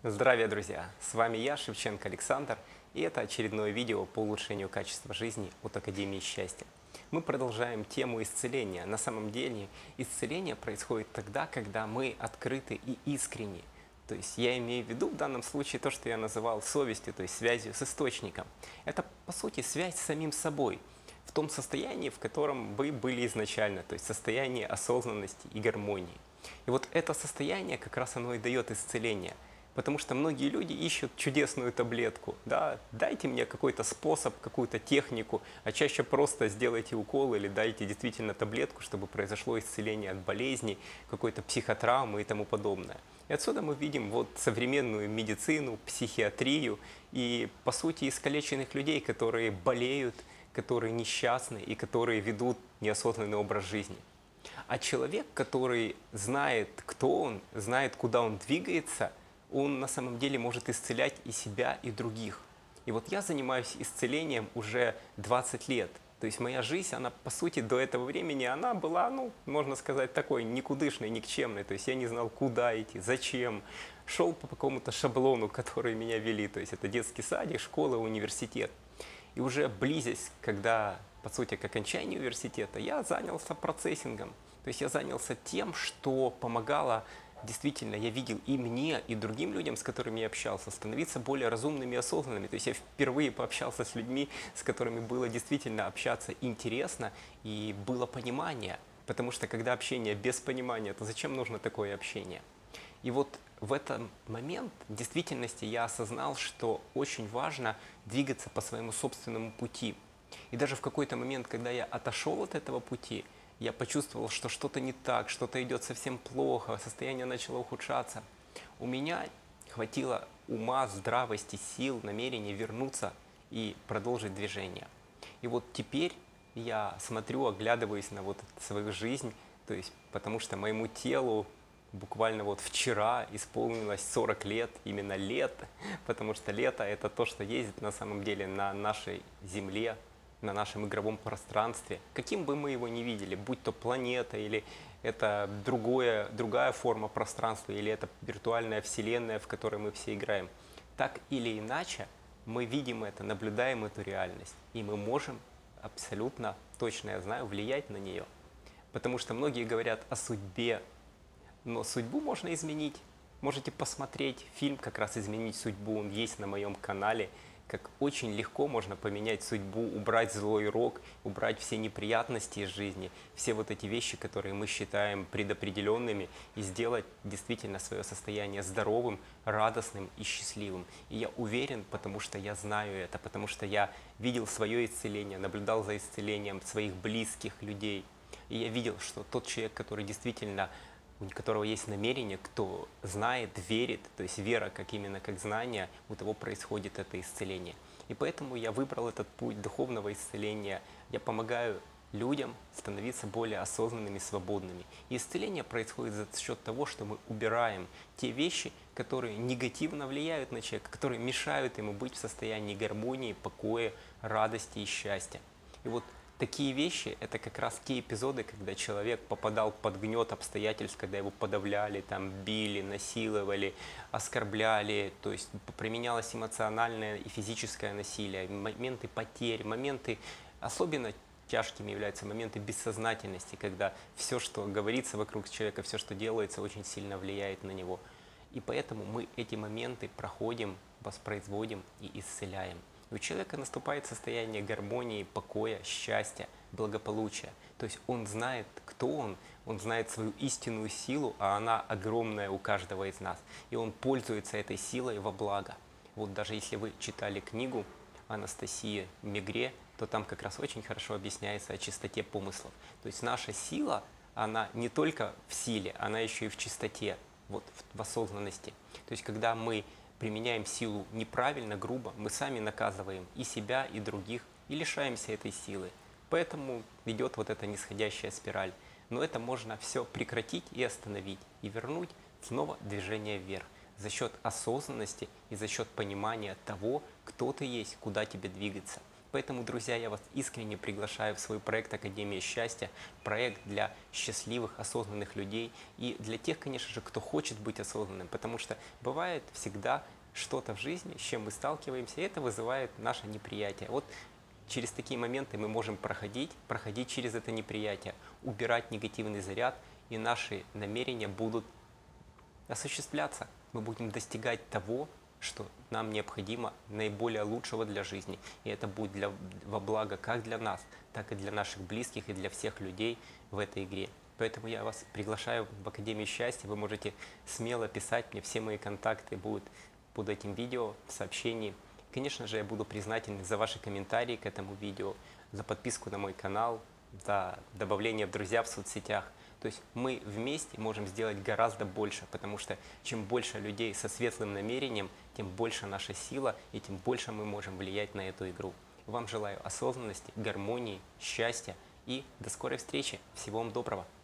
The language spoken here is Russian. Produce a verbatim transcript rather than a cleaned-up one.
Здравия, друзья! С вами я, Шевченко Александр, и это очередное видео по улучшению качества жизни от Академии Счастья. Мы продолжаем тему исцеления. На самом деле исцеление происходит тогда, когда мы открыты и искренни. То есть я имею в виду в данном случае то, что я называл совестью, то есть связью с источником. Это, по сути, связь с самим собой, в том состоянии, в котором вы были изначально, то есть состояние осознанности и гармонии. И вот это состояние как раз оно и дает исцеление. Потому что многие люди ищут чудесную таблетку. Да, дайте мне какой-то способ, какую-то технику, а чаще просто сделайте укол или дайте действительно таблетку, чтобы произошло исцеление от болезней, какой-то психотравмы и тому подобное. И отсюда мы видим вот современную медицину, психиатрию и, по сути, искалеченных людей, которые болеют, которые несчастны и которые ведут неосознанный образ жизни. А человек, который знает, кто он, знает, куда он двигается, он на самом деле может исцелять и себя, и других. И вот я занимаюсь исцелением уже двадцать лет. То есть моя жизнь, она по сути до этого времени, она была, ну, можно сказать, такой никудышной, никчемной. То есть я не знал, куда идти, зачем. Шел по какому-то шаблону, который меня вели. То есть это детский садик, школа, университет. И уже близясь, когда, по сути, к окончанию университета, я занялся процессингом. То есть я занялся тем, что помогало. Действительно, я видел и мне, и другим людям, с которыми я общался, становиться более разумными и осознанными. То есть я впервые пообщался с людьми, с которыми было действительно общаться интересно и было понимание. Потому что когда общение без понимания, то зачем нужно такое общение? И вот в этот момент в действительности я осознал, что очень важно двигаться по своему собственному пути. И даже в какой-то момент, когда я отошел от этого пути, я почувствовал, что что-то не так, что-то идет совсем плохо, состояние начало ухудшаться. У меня хватило ума, здравости, сил, намерения вернуться и продолжить движение. И вот теперь я смотрю, оглядываюсь на вот свою жизнь, то есть потому что моему телу буквально вот вчера исполнилось сорок лет, именно лет, потому что лето – это то, что есть на самом деле на нашей Земле, на нашем игровом пространстве, каким бы мы его ни видели, будь то планета, или это другое, другая форма пространства, или это виртуальная вселенная, в которой мы все играем. Так или иначе, мы видим это, наблюдаем эту реальность, и мы можем абсолютно, точно я знаю, влиять на нее. Потому что многие говорят о судьбе, но судьбу можно изменить. Можете посмотреть фильм как раз «Изменить судьбу», он есть на моем канале. Как очень легко можно поменять судьбу, убрать злой рок, убрать все неприятности из жизни, все вот эти вещи, которые мы считаем предопределенными, и сделать действительно свое состояние здоровым, радостным и счастливым. И я уверен, потому что я знаю это, потому что я видел свое исцеление, наблюдал за исцелением своих близких людей. И я видел, что тот человек, который действительно, у которого есть намерение, кто знает, верит, то есть вера как именно как знание, у того происходит это исцеление. И поэтому я выбрал этот путь духовного исцеления. Я помогаю людям становиться более осознанными, свободными. И исцеление происходит за счет того, что мы убираем те вещи, которые негативно влияют на человека, которые мешают ему быть в состоянии гармонии, покоя, радости и счастья. И вот такие вещи – это как раз те эпизоды, когда человек попадал под гнет обстоятельств, когда его подавляли, там, били, насиловали, оскорбляли, то есть применялось эмоциональное и физическое насилие, моменты потерь, моменты, особенно тяжкими являются моменты бессознательности, когда все, что говорится вокруг человека, все, что делается, очень сильно влияет на него. И поэтому мы эти моменты проходим, воспроизводим и исцеляем. И у человека наступает состояние гармонии, покоя, счастья, благополучия. То есть он знает, кто он, он знает свою истинную силу, а она огромная у каждого из нас. И он пользуется этой силой во благо. Вот даже если вы читали книгу Анастасии Мегре, то там как раз очень хорошо объясняется о чистоте помыслов. То есть наша сила, она не только в силе, она еще и в чистоте, вот, в осознанности. То есть когда мы применяем силу неправильно, грубо, мы сами наказываем и себя, и других, и лишаемся этой силы. Поэтому идет вот эта нисходящая спираль. Но это можно все прекратить и остановить, и вернуть снова движение вверх за счет осознанности и за счет понимания того, кто ты есть, куда тебе двигаться. Поэтому, друзья, я вас искренне приглашаю в свой проект «Академия счастья», проект для счастливых, осознанных людей и для тех, конечно же, кто хочет быть осознанным, потому что бывает всегда что-то в жизни, с чем мы сталкиваемся, и это вызывает наше неприятие. Вот через такие моменты мы можем проходить, проходить через это неприятие, убирать негативный заряд, и наши намерения будут осуществляться. Мы будем достигать того, что нам необходимо, наиболее лучшего для жизни. И это будет для, во благо как для нас, так и для наших близких, и для всех людей в этой игре. Поэтому я вас приглашаю в Академию счастья. Вы можете смело писать мне, все мои контакты будут под этим видео, в сообщении. Конечно же, я буду признателен за ваши комментарии к этому видео, за подписку на мой канал, за добавление в друзья в соцсетях. То есть мы вместе можем сделать гораздо больше, потому что чем больше людей со светлым намерением, тем больше наша сила, и тем больше мы можем влиять на эту игру. Вам желаю осознанности, гармонии, счастья и до скорой встречи. Всего вам доброго!